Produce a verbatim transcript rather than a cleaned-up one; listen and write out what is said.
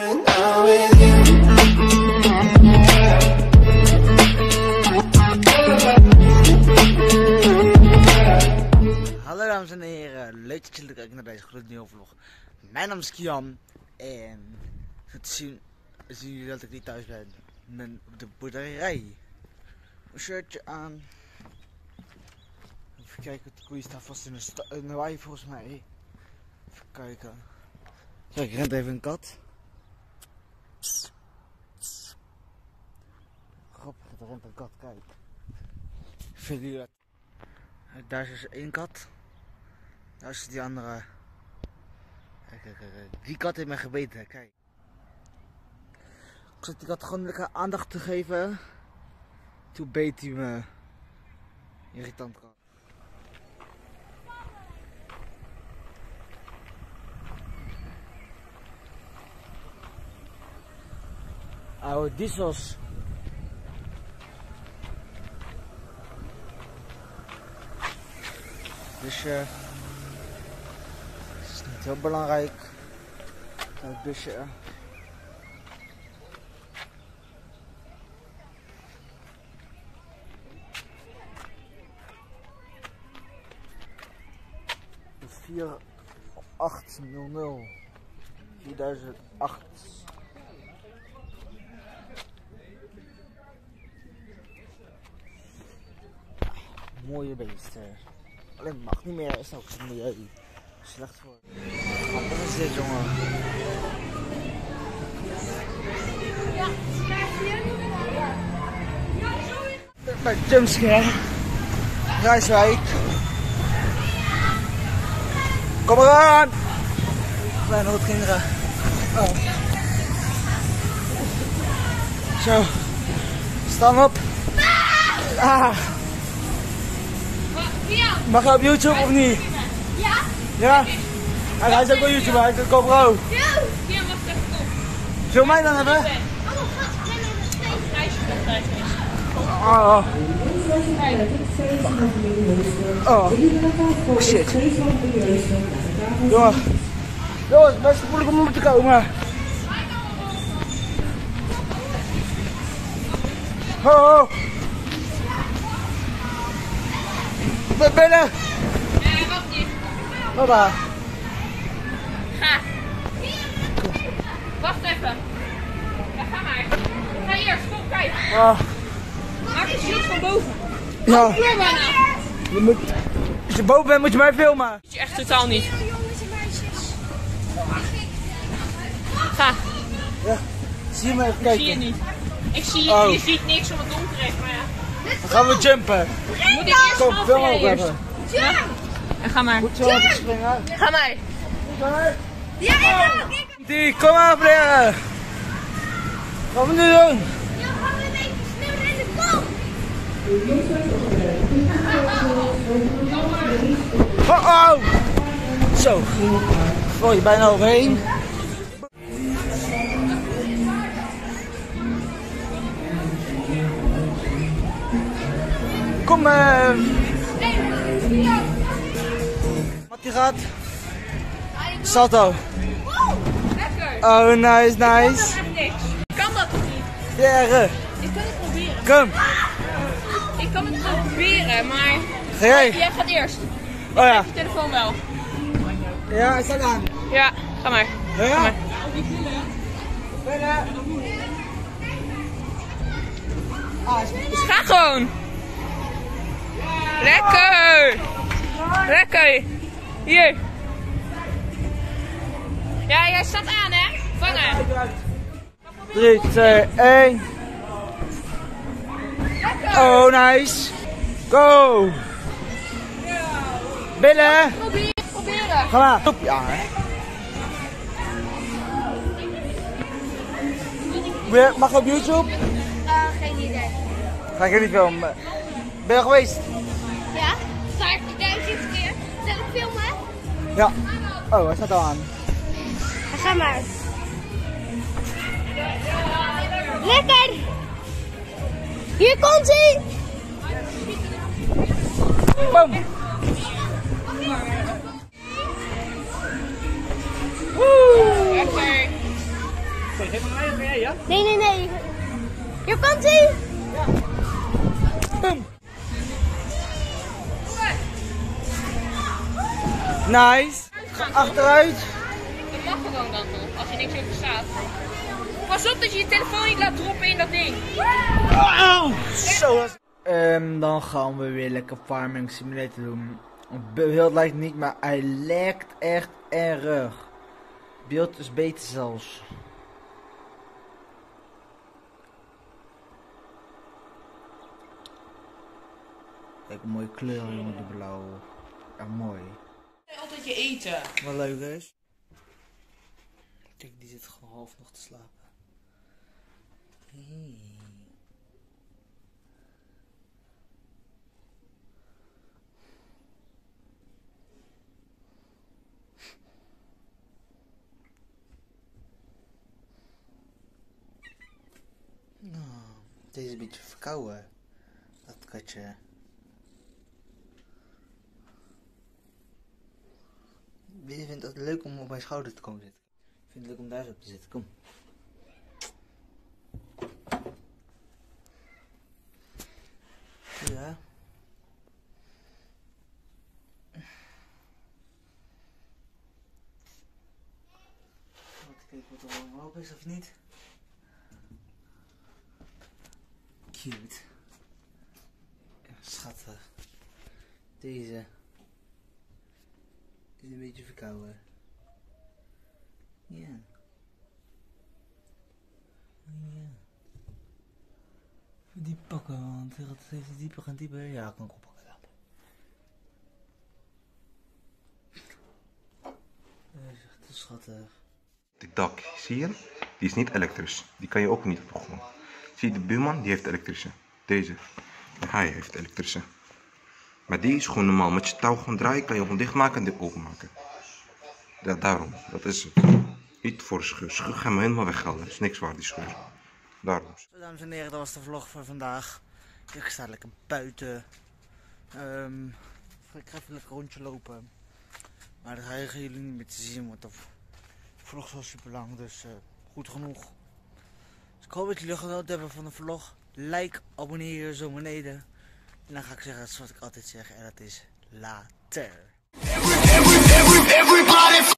Hallo dames en heren, leuk dat jullie kijken naar deze gloednieuwe vlog. Mijn naam is Kian en goed te zien, zien jullie dat ik niet thuis ben. Ik ben op de boerderij. Een shirtje aan. Even kijken, de koeien staan vast in de, sta in de wei volgens mij. Even kijken. Kijk, rent even een kat. Grappig, er rent een kat, kijk. Vinden jullie dat? Daar is dus één kat. Daar is die andere. Kijk, kijk, kijk. Die kat heeft mij gebeten, kijk. Ik zat die kat gewoon lekker aandacht te geven. Toen beet hij me. Irritant kat. Oude diesels. Dus uh, het is niet heel belangrijk. Het busje. Uh. vier acht nul nul tweeduizend acht. Mooie beesten. Alleen mag niet meer, is ook het milieu slecht voor. Wat is dit, jongen? Bij Jumpscare. Rijswijk. Kom eraan! Kleine rotkinderen. Oh. Zo. Staan op. Ah. Mag je op YouTube of niet? Ja? Ja? En hij is ook wel YouTuber, hij is een GoPro. Ja, wacht even op. Zul mij dan hebben? Oh, gast, ik ben Oh. Oh. Oh shit. Jongen. Jongens, het is best moeilijk om op te komen. Ho, ho. Ben binnen. Nee, wacht niet. Papa. Ga. Wacht even. Ja, ga maar. Ga eerst, kom, kijk. Ah. Maak je shield van boven. Ja. Filmen. Je moet, als je boven bent moet je mij filmen. Dat je echt totaal niet. Jongens en meisjes. Ga. Ja. Zie je me even Ik kijken. zie je niet. Ik zie, Oh. je ziet niks om het donker is, maar ja. Dan gaan we jumpen. Moet ik eerst Kom, vanaf film jij ook eerst. even. Ja? En ga maar. Moet je wel even springen. Ga maar. Ja, ik ook. Ik Die, kom maar meneer. Wat gaan we nu doen? Ja, gaan we een beetje snel rennen. Kom. Oh, oh. Zo. Gooi je bijna overheen. Kom eh. Wat die gaat? Salto. Lekker. Oh, nice, Ik kan nice. echt niks. Ik kan dat toch niet? Ja, Ik kan het proberen. kom. Ik kan het proberen, maar... Ga jij? Jij gaat eerst. Oh ja. Je telefoon wel. Ja, hij staat aan. Ja, ga maar. Ja? Ga maar. Binnen. Ah, is Dus ga gewoon. Lekker. Lekker. Hier. Ja, jij staat aan, hè? Vangen. drie, twee, één. Oh, nice. Go. Binnen. Probeer, proberen. Ga maar. Ja, hè. Weer- Mag je op YouTube? Uh, geen idee. Ga ik er niet filmen. Ben je geweest? Ja? Start duizend keer. Zal ik filmen? Ja. Oh, hij staat al aan. Ga maar. Lekker! Hier komt hij! Boom. Lekker. Oké, geef maar mij of jij, ja? Nee, nee, nee. Hier komt hij. Boom. Nice. Ga achteruit. Dat mag gewoon dan nog, als je niks over staat. Pas op dat je je telefoon niet laat droppen in dat ding. Zo. Um, dan gaan we weer lekker Farming Simulator doen. Het beeld lijkt niet, maar hij lijkt echt erg. Het beeld is beter zelfs. Kijk, een mooie kleur, jongen, de blauw. Echt mooi. Altijd je eten. Wat leuk is. Kijk, die zit gewoon half nog te slapen. Hey. Nou, deze is een beetje verkouden. Dat katje. Wie vindt het leuk om op mijn schouder te komen zitten? Ik vind het leuk om daar zo op te zitten. Kom. Ja. Wat kijken wat er allemaal op is of niet. Cute. Ja, schattig. Deze. Is een beetje verkouden. Ja. Ja. Die pakken, want het heeft dieper gaan dieper. Ja, kan ik oppakken. Ja. Dat is echt schattig. Het dak, zie je? Die is niet elektrisch. Die kan je ook niet opgooien. Zie je, de buurman die heeft elektrische. Deze. En hij heeft elektrische. Maar die is gewoon normaal. Met je touw gewoon draaien, kan je gewoon dichtmaken en dit openmaken. Ja, daarom. Dat is het. Niet voor scheur. Scheur gaan we helemaal weghalen. Dat is niks waar, die scheur. Daarom. Zo, dames en heren, dat was de vlog voor vandaag. Ik sta lekker buiten. Um, ik ga even lekker rondje lopen. Maar dat gaan jullie niet meer te zien, want de vlog is al super lang. Dus uh, goed genoeg. Dus ik hoop dat jullie genoten hebben van de vlog. Like, abonneer je zo beneden. En dan ga ik zeggen zoals ik altijd zeg. En dat is later. Every, every, every, everybody.